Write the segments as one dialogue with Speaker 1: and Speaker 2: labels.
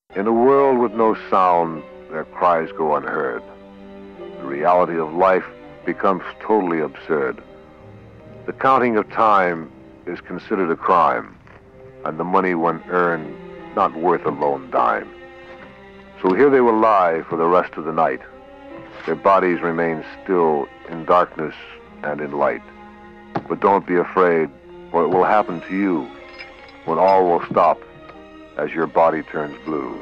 Speaker 1: In a world with no sound, their cries go unheard. The reality of life becomes totally absurd. The counting of time is considered a crime, and the money one earned not worth a lone dime. So here they will lie for the rest of the night. Their bodies remain still in darkness and in light. But don't be afraid, for it will happen to you when all will stop as your body turns blue.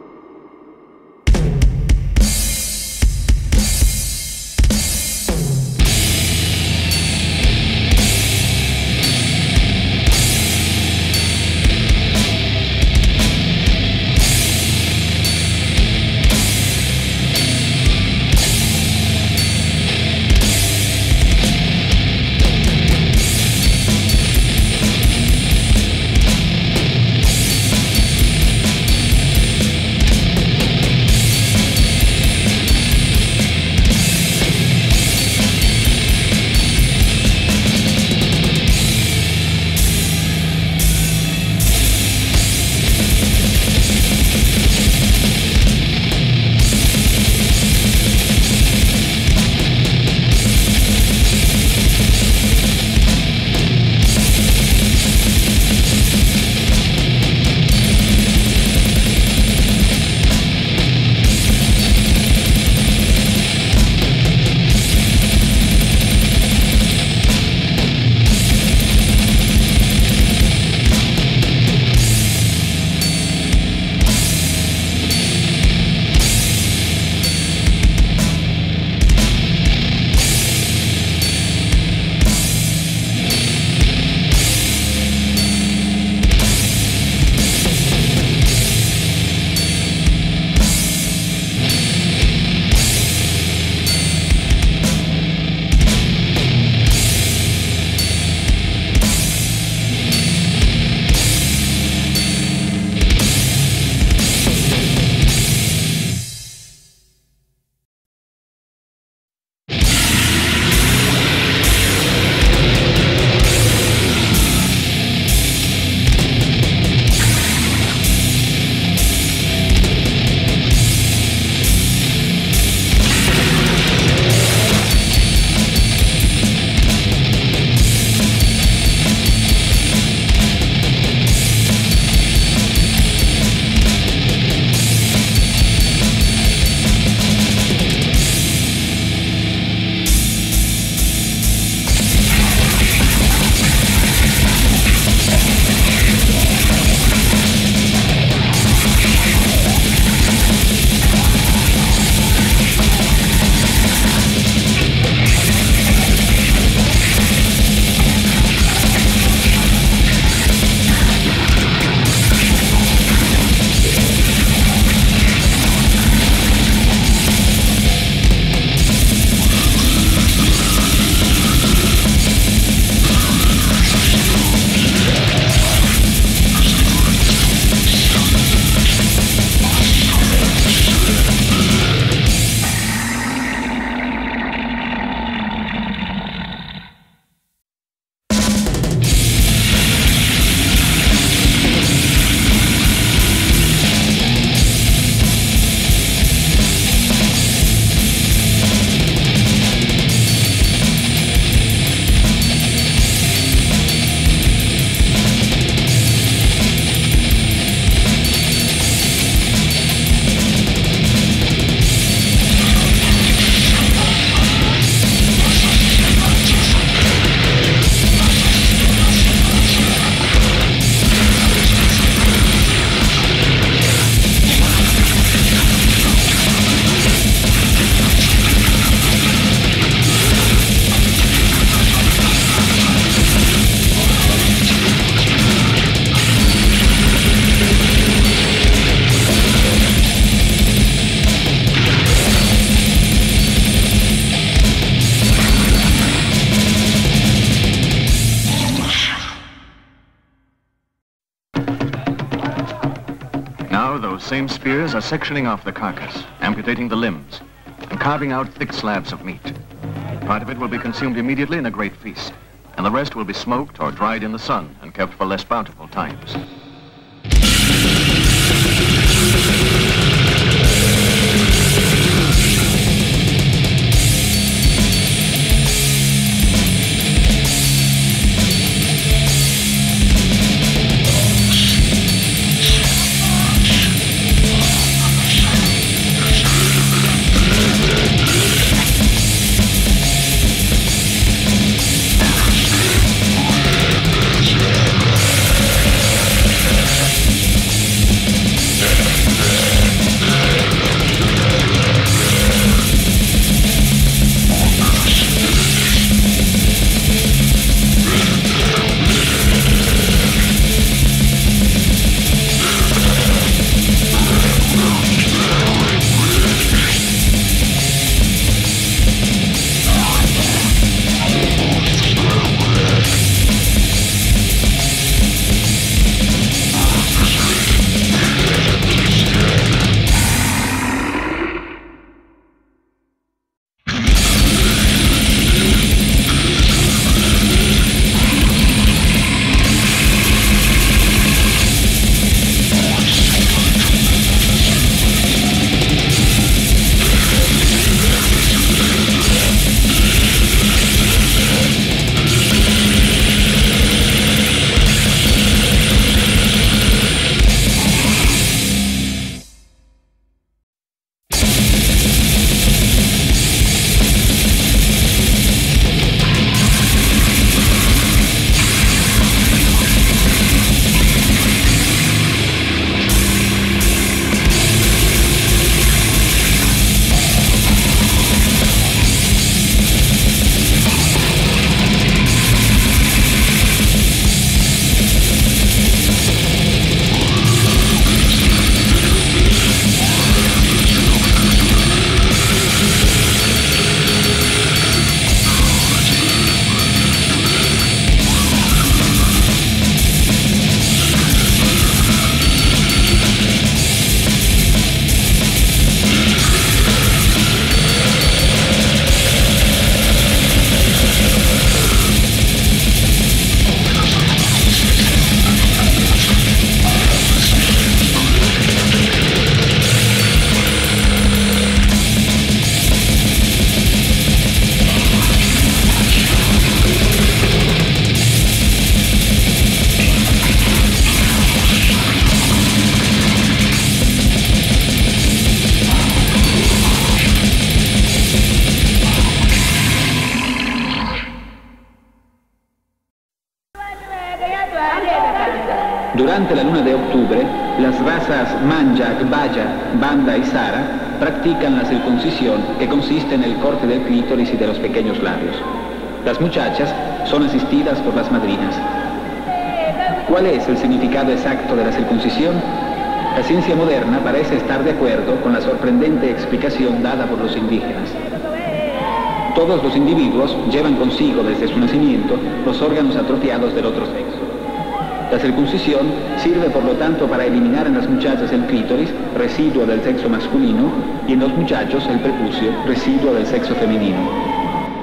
Speaker 2: Now those same spears are sectioning off the carcass, amputating the limbs, and carving out thick slabs of meat. Part of it will be consumed immediately in a great feast, and the rest will be smoked or dried in the sun and kept for less bountiful times.
Speaker 3: Durante la luna de octubre, las razas Manjak, Baya, Banda y Sara practican la circuncisión, que consiste en el corte del clítoris y de los pequeños labios. Las muchachas son asistidas por las madrinas. ¿Cuál es el significado exacto de la circuncisión? La ciencia moderna parece estar de acuerdo con la sorprendente explicación dada por los indígenas. Todos los individuos llevan consigo desde su nacimiento los órganos atrofiados del otro sexo. La circuncisión sirve por lo tanto para eliminar en las muchachas el clítoris, residuo del sexo masculino, y en los muchachos el prepucio, residuo del sexo femenino.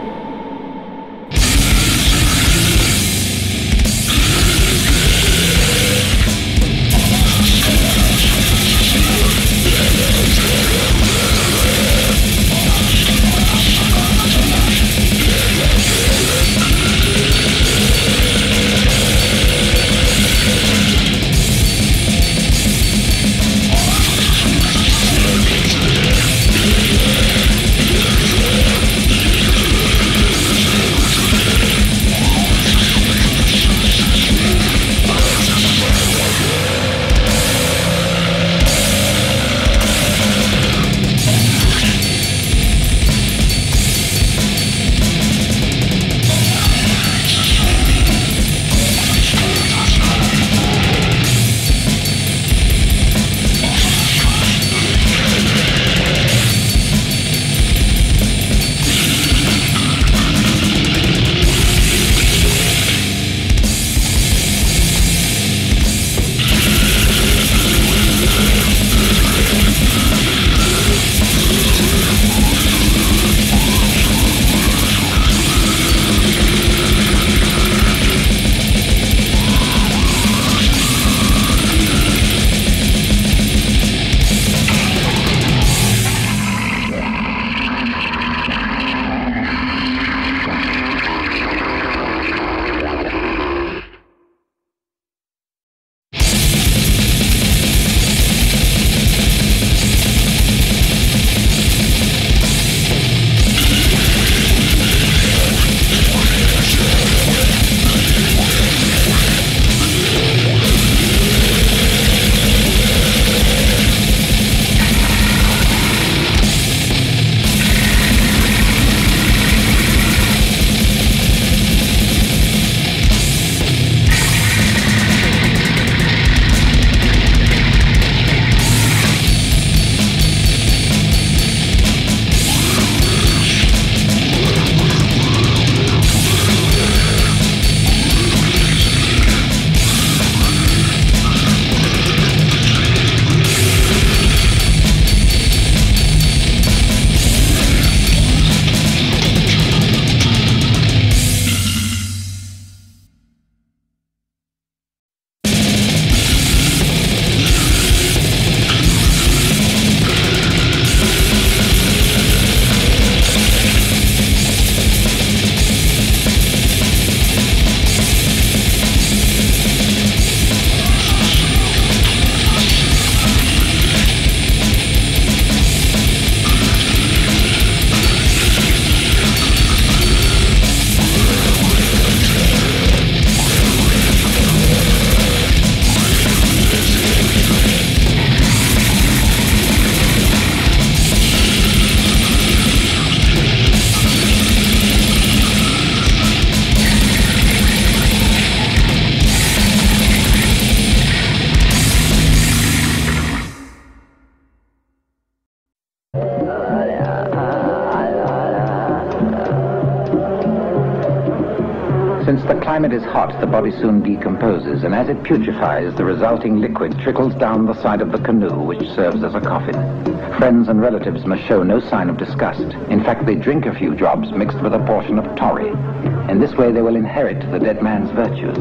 Speaker 4: Since the climate is hot, the body soon decomposes, and as it putrefies, the resulting liquid trickles down the side of the canoe, which serves as a coffin. Friends and relatives must show no sign of disgust. In fact, they drink a few drops mixed with a portion of tori. In this way, they will inherit the dead man's virtues.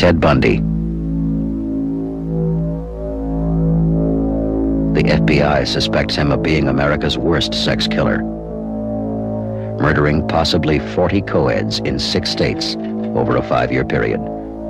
Speaker 5: Ted Bundy. The FBI suspects him of being America's worst sex killer, murdering possibly 40 co-eds in 6 states over a 5-year period.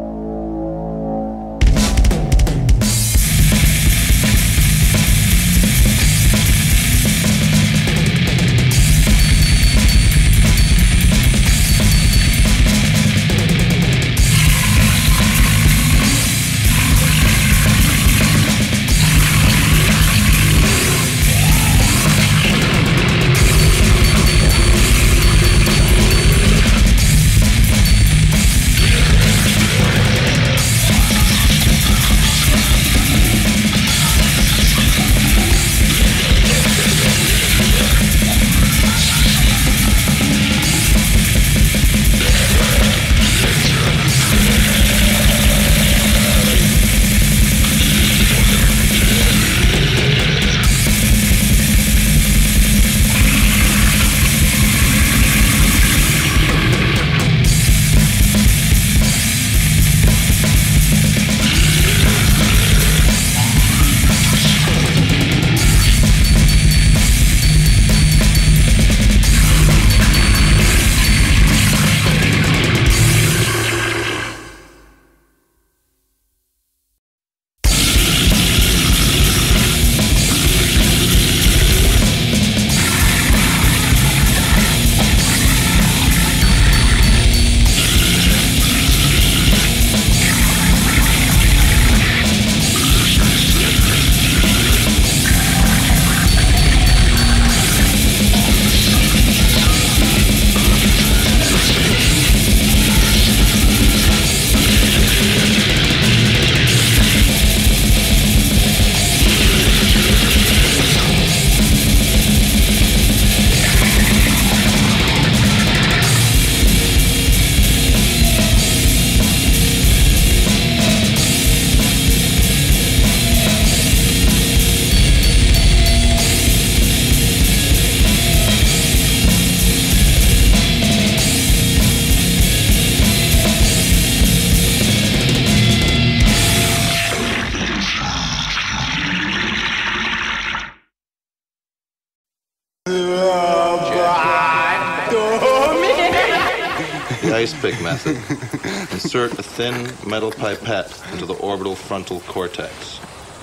Speaker 6: The ice pick method. Insert a thin metal pipette into the orbital frontal cortex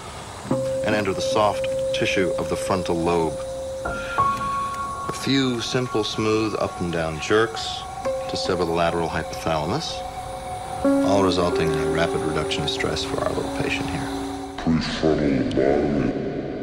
Speaker 6: and enter the soft tissue of the frontal lobe. A few simple, smooth up and down jerks to sever the lateral hypothalamus, all resulting in a rapid reduction of stress for our little patient here.
Speaker 7: Prefrontal lobotomy.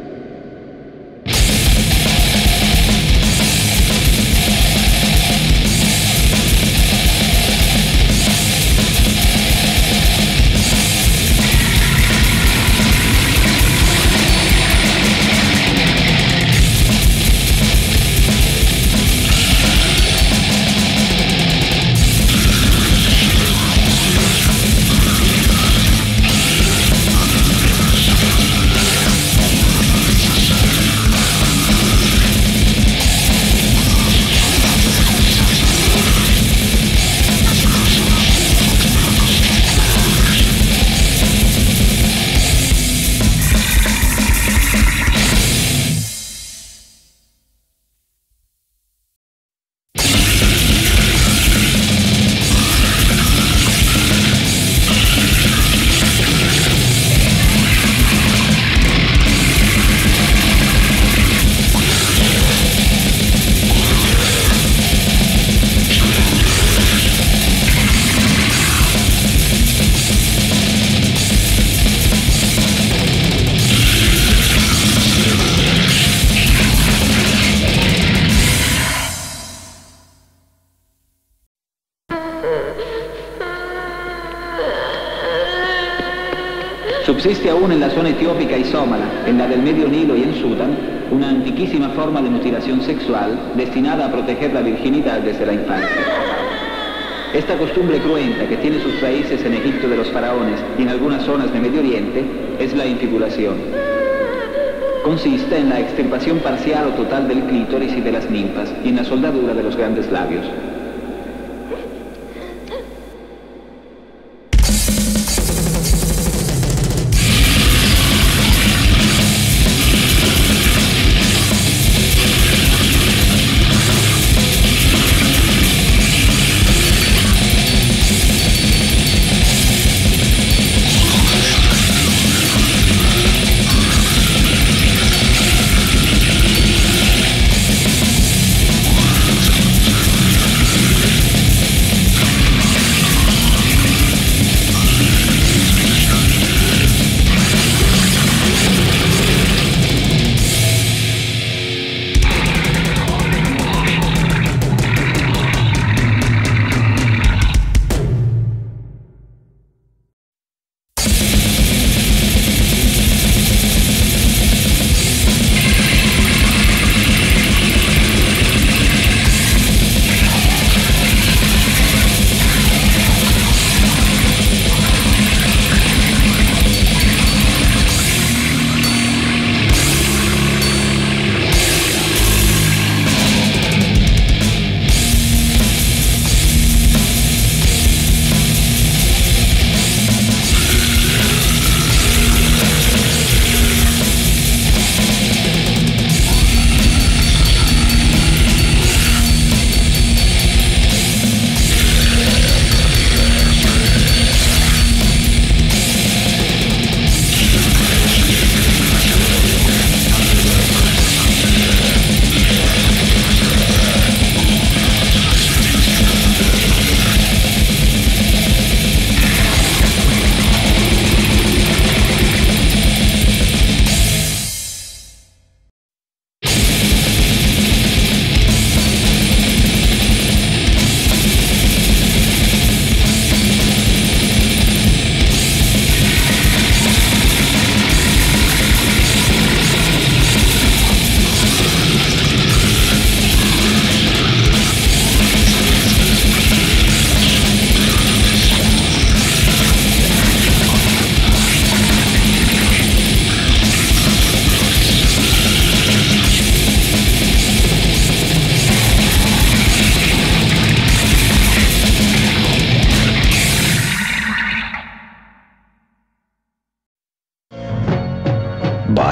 Speaker 3: Subsiste aún en la zona etiópica y sómala, en la del Medio Nilo y en Sudán, una antiquísima forma de mutilación sexual destinada a proteger la virginidad desde la infancia. Esta costumbre cruenta que tiene sus raíces en Egipto de los faraones y en algunas zonas de Medio Oriente es la infibulación. Consiste en la extirpación parcial o total del clítoris y de las ninfas y en la soldadura de los grandes labios.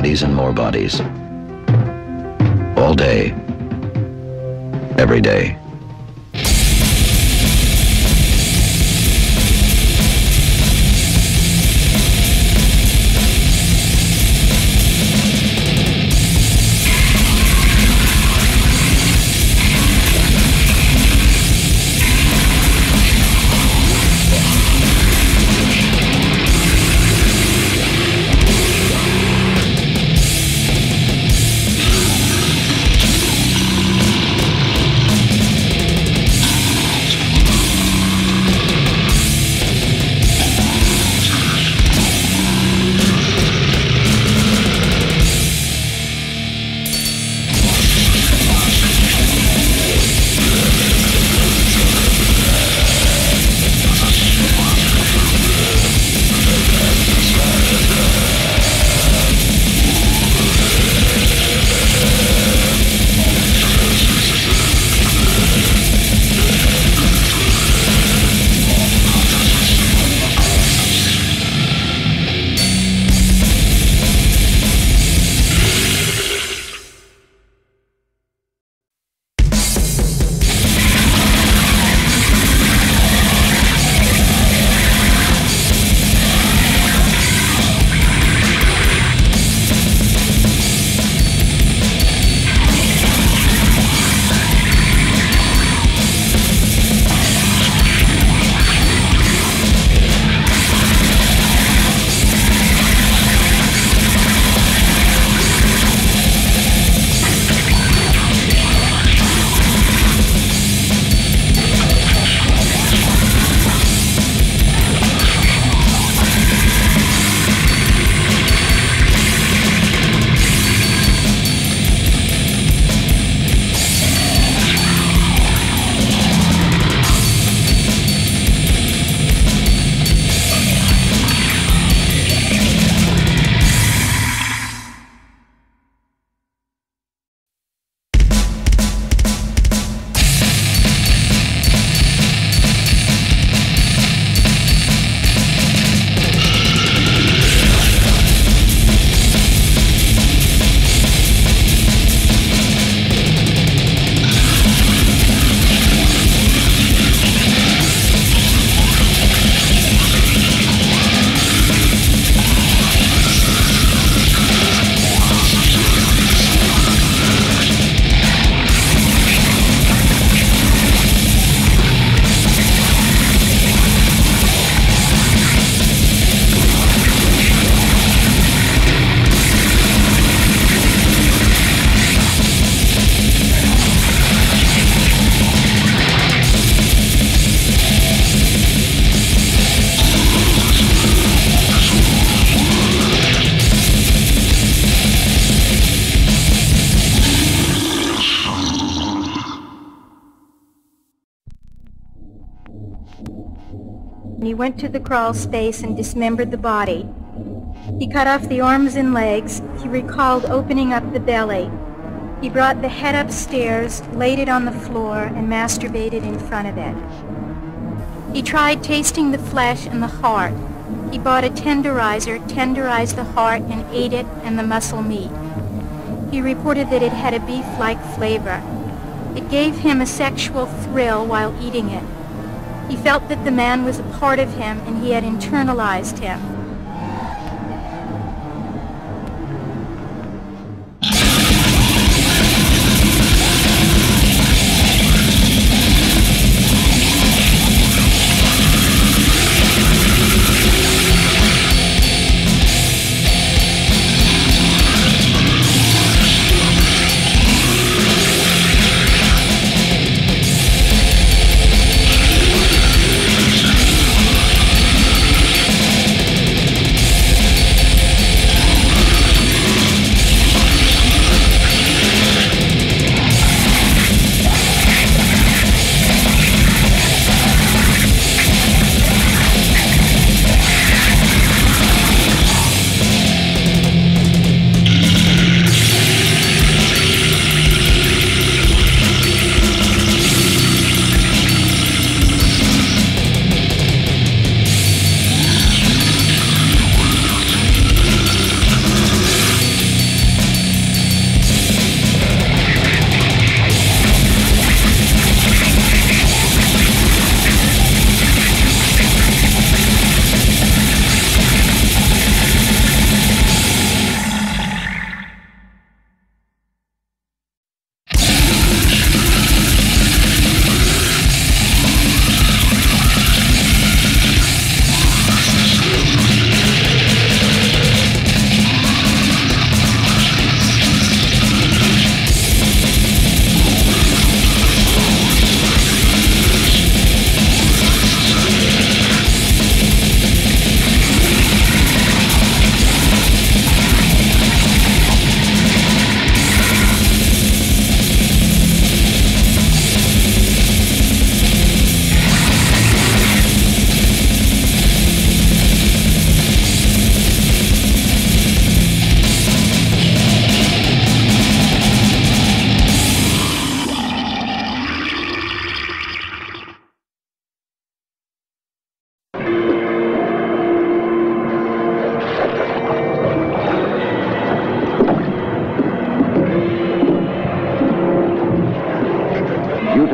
Speaker 5: bodies and more bodies. All day, every day.
Speaker 8: He went to the crawl space and dismembered the body. He cut off the arms and legs. He recalled opening up the belly. He brought the head upstairs, laid it on the floor, and masturbated in front of it. He tried tasting the flesh and the heart. He bought a tenderizer, tenderized the heart, and ate it and the muscle meat. He reported that it had a beef-like flavor. It gave him a sexual thrill while eating it. He felt that the man was a part of him and he had internalized him.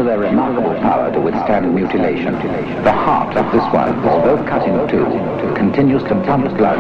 Speaker 4: their remarkable power to withstand mutilation, the heart of this one, although cut in two, continues to pump blood.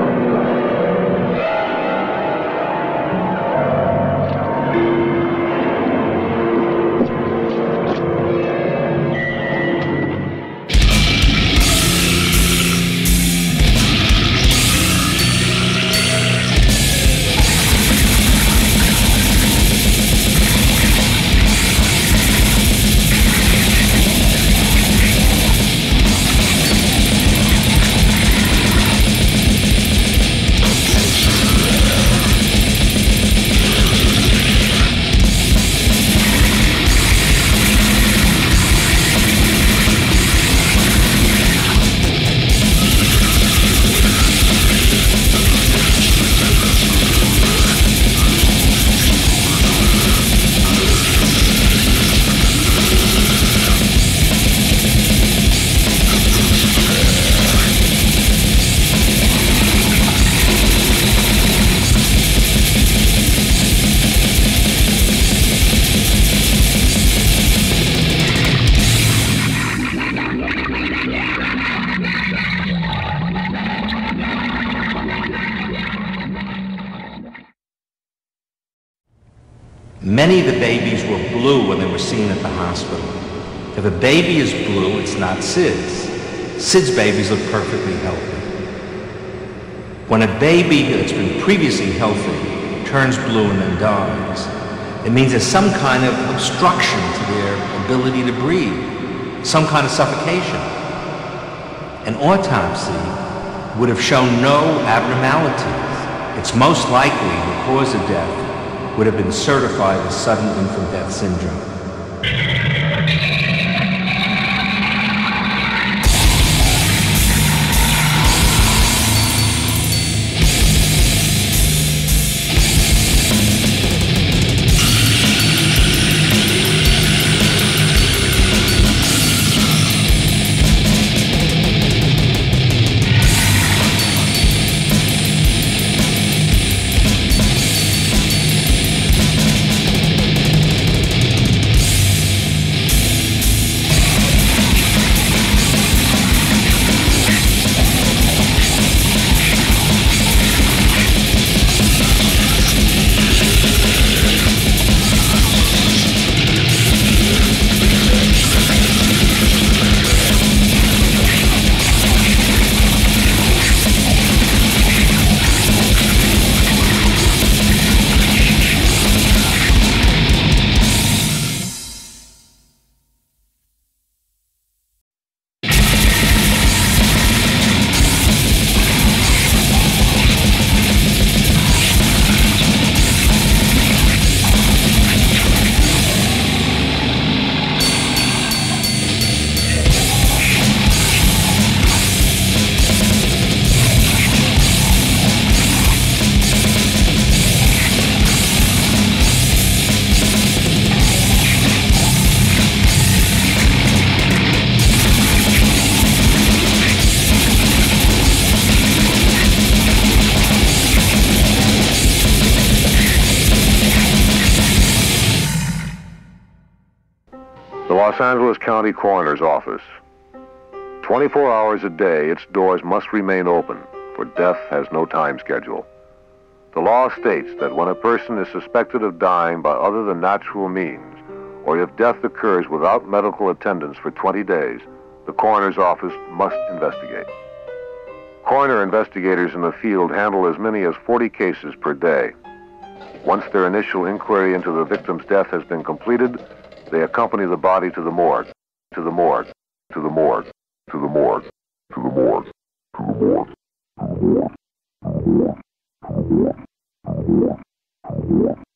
Speaker 9: Many of the babies were blue when they were seen at the hospital. If a baby is blue, it's not SIDS. SIDS babies look perfectly healthy. When a baby that's been previously healthy turns blue and then dies, it means there's some kind of obstruction to their ability to breathe, some kind of suffocation. An autopsy would have shown no abnormalities. It's most likely the cause of death would have been certified as sudden infant death syndrome.
Speaker 1: Los Angeles County Coroner's Office. 24 hours a day, its doors must remain open, for death has no time schedule. The law states that when a person is suspected of dying by other than natural means, or if death occurs without medical attendance for 20 days, the coroner's office must investigate. Coroner investigators in the field handle as many as 40 cases per day. Once their initial inquiry into the victim's death has been completed, they accompany the body to the morgue, to the morgue, to the morgue, to the morgue, to the morgue, to the morgue, to the morgue, to the morgue, to the morgue, to the morgue, to the morgue.